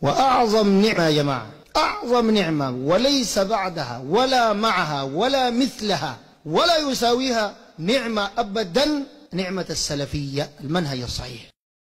وأعظم نعمة يا جماعة، أعظم نعمة وليس بعدها ولا معها ولا مثلها ولا يساويها نعمة أبدا، نعمة السلفية، المنهج الصحيح.